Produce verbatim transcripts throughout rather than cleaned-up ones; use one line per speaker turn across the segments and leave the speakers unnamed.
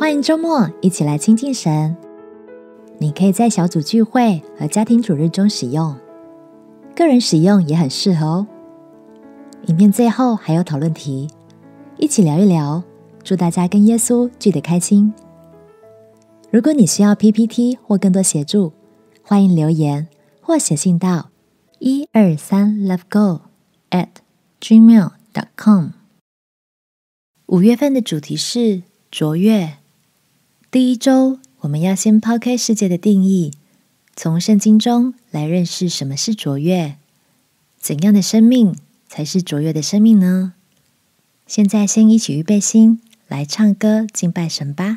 欢迎周末一起来亲近神。你可以在小组聚会和家庭主日中使用，个人使用也很适合哦。影片最后还有讨论题，一起聊一聊，祝大家跟耶稣聚得开心。如果你需要 P P T 或更多协助，欢迎留言或写信到一二三 lovego at gmail dot com。 五月份的主题是卓越。第一周我们要先抛开世界的定义，从圣经中来认识什么是卓越，怎样的生命才是卓越的生命呢？现在先一起预备心，来唱歌敬拜神吧。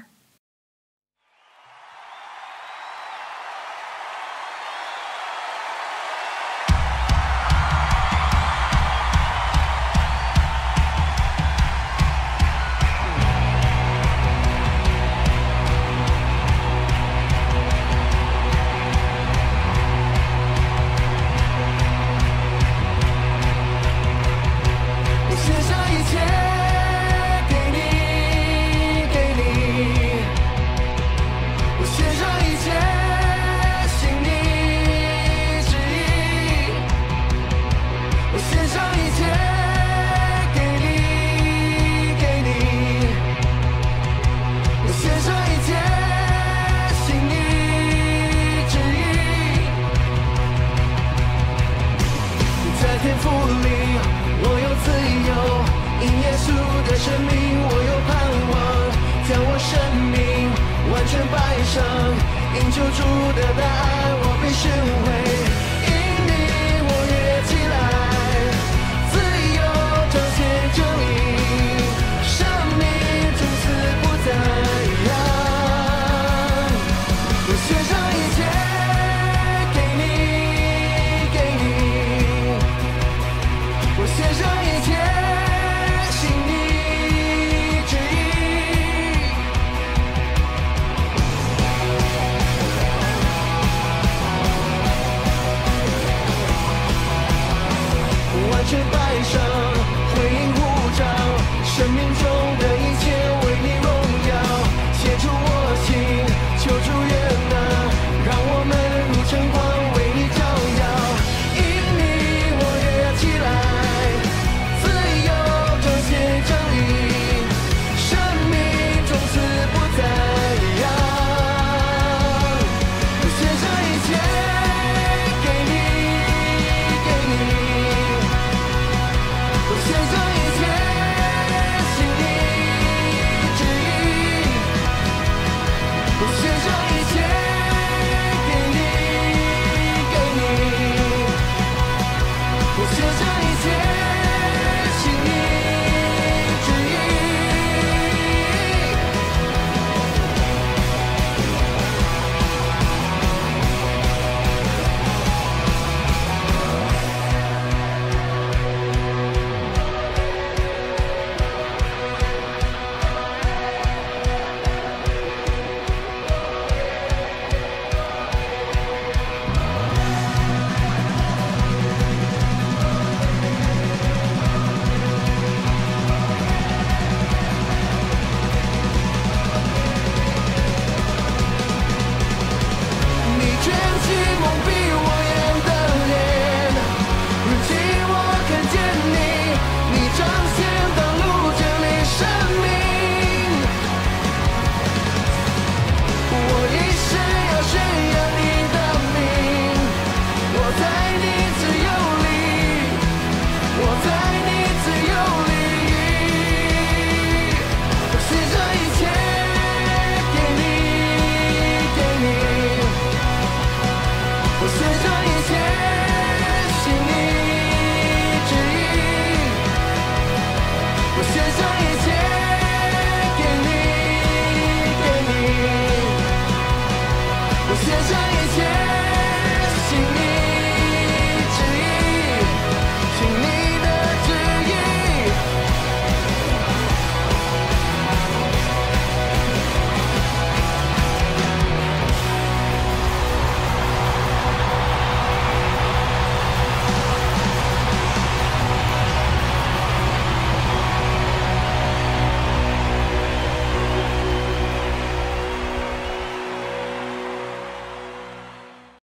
因救主的大爱，我被寻回。